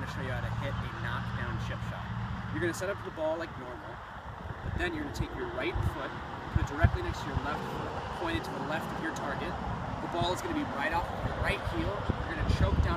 going to show you how to hit a knockdown chip shot. You're going to set up the ball like normal, but then you're going to take your right foot, put it directly next to your left foot, pointed to the left of your target. The ball is going to be right off of your right heel. You're going to choke down